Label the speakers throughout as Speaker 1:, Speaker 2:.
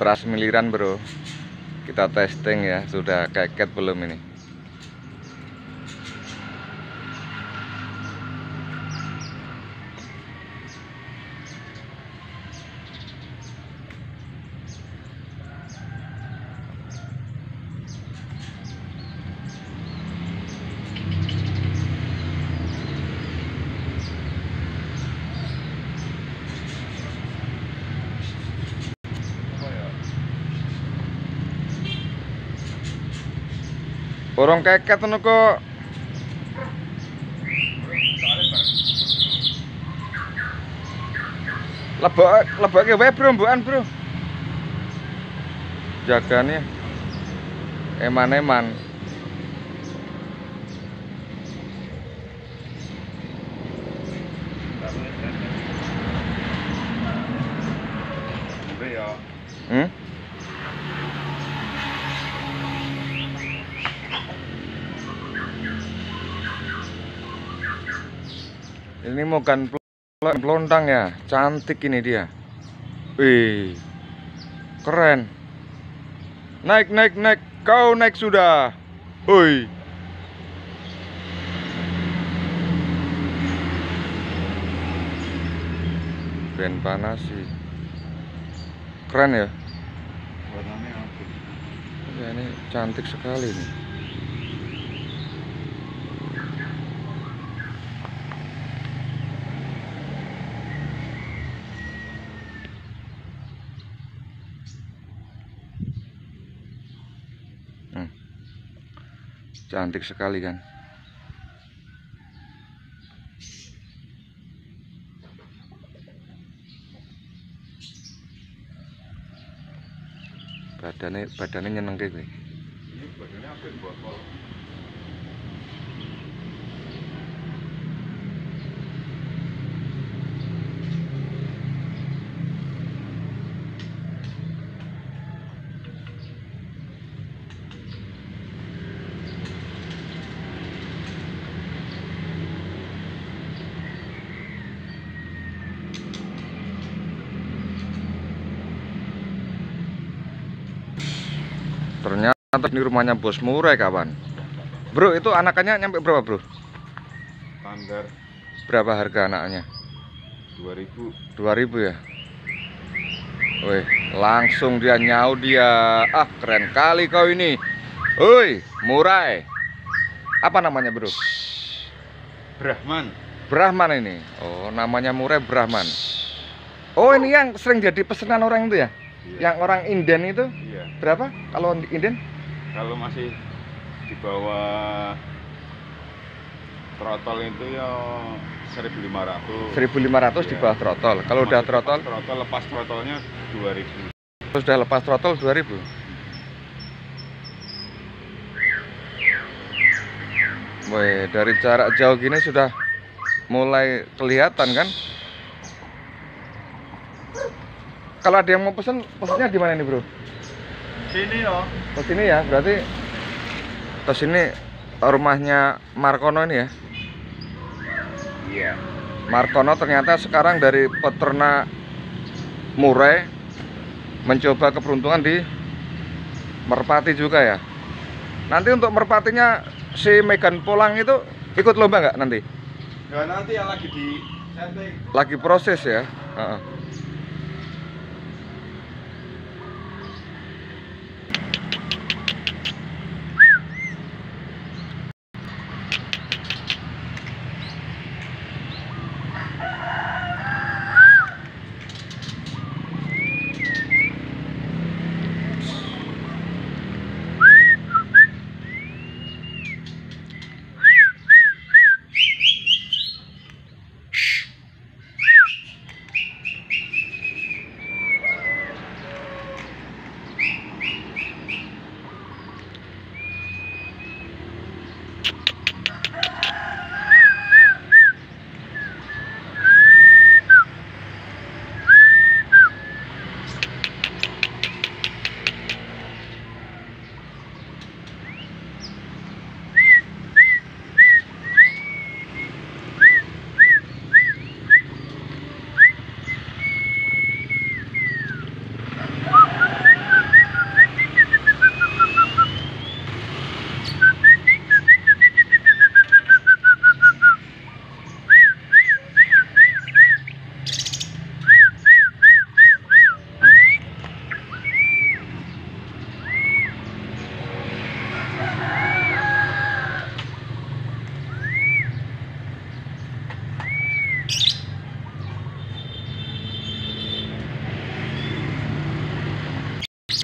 Speaker 1: beras miliran bro. Kita testing ya, sudah keket belum ini. Orang keket ngono kok. Leboke wae bro, mbukan bro. Jagane eman-eman. Ini bukan pelontang ya, cantik ini dia. Wih, keren. Naik, kau naik sudah. Woi. Ben panas sih. Keren ya.
Speaker 2: Warnanya apa?
Speaker 1: Ya, ini cantik sekali nih. Cantik sekali kan. Badannya nyeneng kayak gue.
Speaker 2: Ini badannya apa yang botol?
Speaker 1: Ternyata ini rumahnya Bos Murai kawan. Bro, itu anakannya nyampe berapa bro?
Speaker 2: Standar
Speaker 1: Berapa harga anaknya?
Speaker 2: 2000.
Speaker 1: 2000 ya. Wih, langsung dia nyau dia. Ah, keren kali kau ini. Woi, Murai. Apa namanya bro?
Speaker 2: Brahman.
Speaker 1: Brahman ini. Oh, namanya Murai Brahman. Oh, ini yang sering jadi pesanan orang itu ya?
Speaker 2: Iya.
Speaker 1: Yang orang Inden itu?
Speaker 2: Iya.
Speaker 1: Berapa kalau Inden?
Speaker 2: Kalau masih di bawah throttle itu ya 1.500.
Speaker 1: 1.500 di bawah throttle. Kalau udah throttle?
Speaker 2: Lepas throttlenya 2000.
Speaker 1: Sudah lepas throttle 2000. Wih, dari jarak jauh gini sudah mulai kelihatan kan? Kalau ada yang mau pesen, pesennya di mana nih bro?
Speaker 2: Sini ya.
Speaker 1: Ke sini ya, berarti ke sini rumahnya Markono ini ya?
Speaker 2: Iya.
Speaker 1: Markono ternyata sekarang dari peternak Murai mencoba keberuntungan di merpati juga ya. Nanti untuk merpatinya si Megan Polang itu ikut lomba nggak nanti?
Speaker 2: Ya nanti yang lagi di setting.
Speaker 1: Lagi proses ya.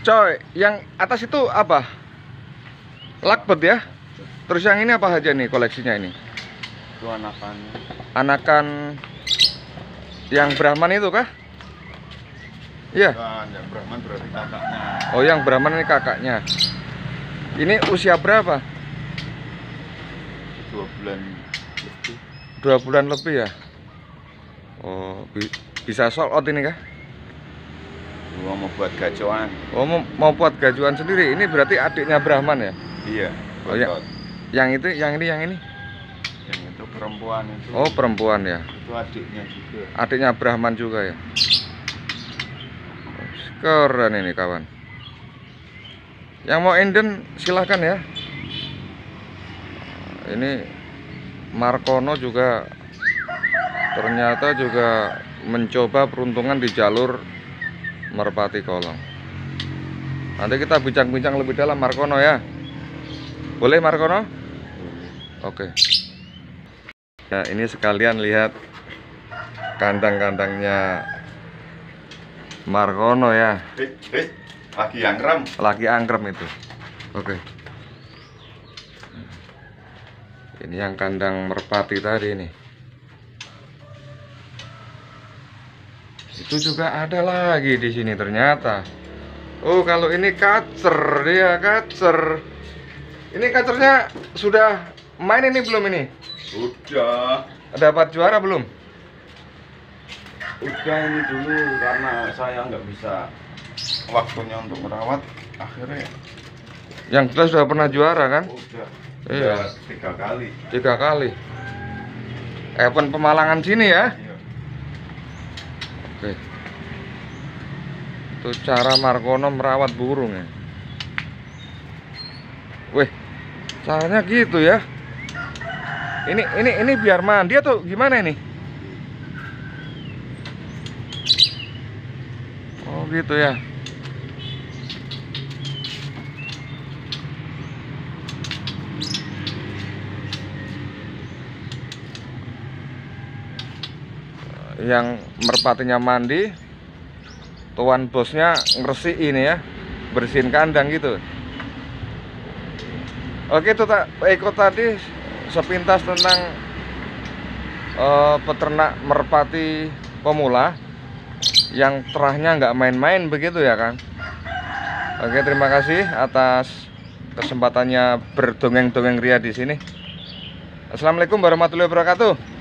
Speaker 1: Coy, yang atas itu apa? Lakbet ya? Terus yang ini apa aja nih koleksinya ini?
Speaker 2: Itu anakannya.
Speaker 1: Anakan yang Brahman itu kah? Iya.
Speaker 2: Nah, yang Brahman berarti kakaknya.
Speaker 1: Oh, yang Brahman ini kakaknya. Ini usia berapa?
Speaker 2: 2 bulan lebih.
Speaker 1: 2 bulan lebih ya? Oh, bisa sold out ini kah?
Speaker 2: Gua mau buat gacoan.
Speaker 1: Oh, mau buat gajuan sendiri. Ini berarti adiknya Brahman ya?
Speaker 2: Iya.
Speaker 1: Oh, ya.
Speaker 2: Buat.
Speaker 1: Yang itu, yang ini, yang ini.
Speaker 2: Yang itu perempuan itu.
Speaker 1: Oh, perempuan ya.
Speaker 2: Itu adiknya juga.
Speaker 1: Adiknya Brahman juga ya. Keren ini kawan. Yang mau inden silahkan ya. Ini Markono juga ternyata juga mencoba peruntungan di jalur Merpati Kolong. Nanti kita bincang-bincang lebih dalam Markono ya. Boleh Markono? Oke. Ya, ini sekalian lihat kandang-kandangnya Markono ya.
Speaker 2: Lagi angkrem.
Speaker 1: Lagi angkrem itu. Oke. Ini yang kandang merpati tadi ini. Itu juga ada lagi di sini ternyata. Oh, kalau ini kacer dia, kacer. Ini kacernya sudah main ini belum ini?
Speaker 2: Udah.
Speaker 1: Dapat juara belum?
Speaker 2: Udah ini dulu karena saya nggak bisa waktunya untuk merawat. Akhirnya
Speaker 1: Yang jelas sudah pernah juara kan?
Speaker 2: udah.
Speaker 1: Iya.
Speaker 2: Udah 3 kali.
Speaker 1: 3 kali. Event Pemalangan sini ya.
Speaker 2: Iya.
Speaker 1: Oke. Itu cara Markono merawat burung ya. Wih, caranya gitu ya. Ini biar mandi atau gimana ini? Oh gitu ya. Yang merpatinya mandi, tuan bosnya ngersiin ya, bersihin kandang gitu. Oke, itu ikut tadi sepintas tentang peternak merpati pemula yang terahnya nggak main-main begitu ya kan. Oke, terima kasih atas kesempatannya berdongeng-dongeng ria di sini. Assalamualaikum warahmatullahi wabarakatuh.